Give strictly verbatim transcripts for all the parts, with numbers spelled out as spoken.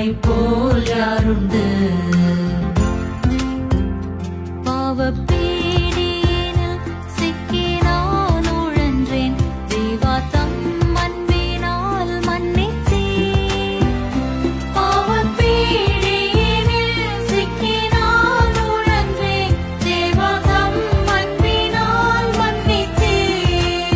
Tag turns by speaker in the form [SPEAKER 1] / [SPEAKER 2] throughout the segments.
[SPEAKER 1] போல் யாருண்டு? பாவப்பீடியினில் சிக்கி நான் உழன்றேன், தேவா தம் அன்பினால் மன்னித்தீர். பாவப்பீடியினில் சிக்கி நான் உழன்றேன், தேவா தம் அன்பினால் மன்னித்தீர்.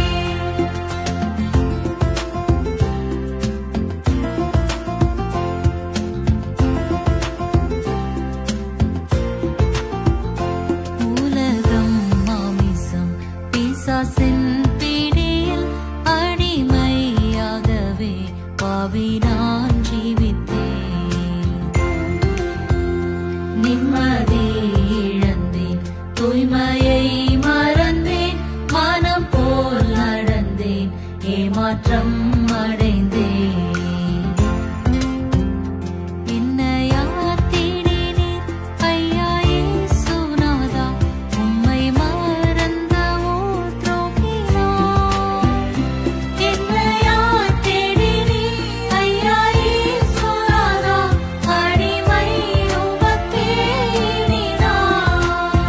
[SPEAKER 1] உலகம் மாமிசம் பிசாசின் பிடியில் அடிமையாகவே பாவி நான் ஜீவித்தேன். நிம்மதி இழந்தேன், தூய்மையை மறந்தேன், மனம் போல் நடந்தேன், ஏமாற்றம் அடைந்தேன். என்னையா தேடினீர் ஐயா இயேசுநாதா, உம்மை மறந்தவோ துரோகினார். என்னையா தேடினீர் ஐயா இயேசுநாதா, அடிமை உமக்கே எண்ணினார்.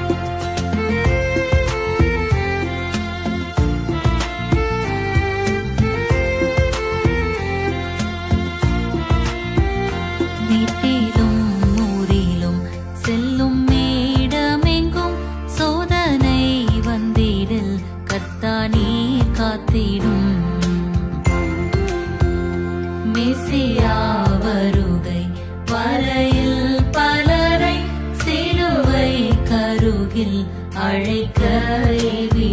[SPEAKER 1] வீட்டிலும் ஊரிலும் செல்லும் மேடமெங்கும் சோதனை வந்திடில் கர்த்தா நீர் காத்திடும். மெசியா வருகை வரையில் பலரை சிலுவை கருகில் அழைக்க ஏவி